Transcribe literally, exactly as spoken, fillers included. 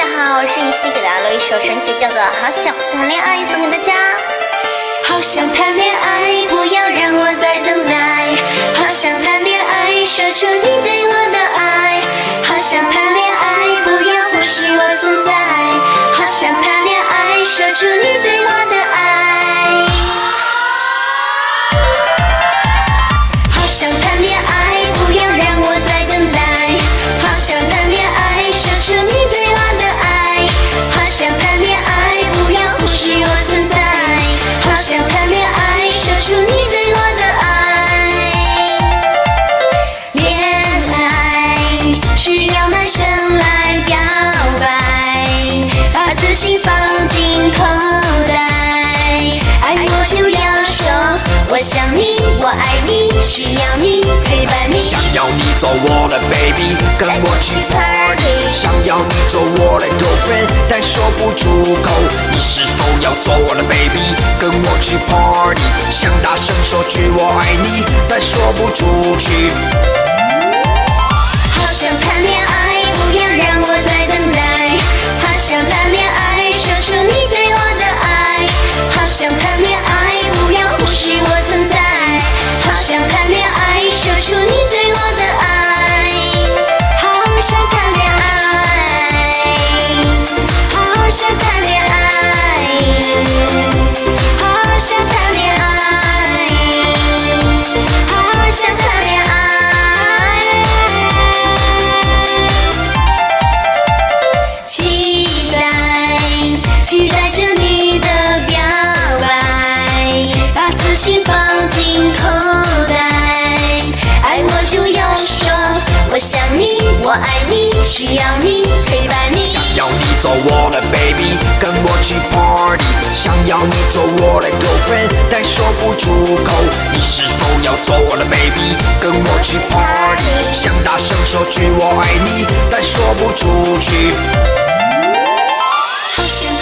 家好，我是依稀，给大家录一首神曲，叫做《好想谈恋爱》，送给大家。好想谈恋爱，不要让我再等待。好想谈恋爱，说出你对我的爱。好想谈恋爱，不要忽视我存在。好想谈恋爱，说出你对我的爱。好想谈恋爱，不要让我再等待。好想谈恋爱，说出你对我的爱。好想谈恋爱，不要忽视我存在。好想谈恋爱，说出你对我的爱。恋爱需要男生来表白，把自信放进口袋。爱我就要说，我想你，我爱你，需要你陪伴你。 想要你做我的 baby， 跟我去 party。想要你做我的 girlfriend， 但说不出口。你是否要做我的 baby， 跟我去 party？ 想大声说句我爱你，但说不出去。 好想谈恋爱，不要让我再等待。好想谈恋爱，说出你对我的爱。好想谈恋爱，不要忽视我存在。好想谈恋爱，说出你对我的爱。好想谈恋爱，好想谈恋爱，好想谈恋爱，好想谈恋爱。期待，期待着你的表白，把自信放进口袋。爱我就要说，我想你，我爱你，需要你陪伴你。 想要你做我的 baby， 跟我去 party。想要你做我的 girlfriend， 但说不出口。你是否要做我的 baby， 跟我去 party？ 想大声说句我爱你，但说不出去。 好想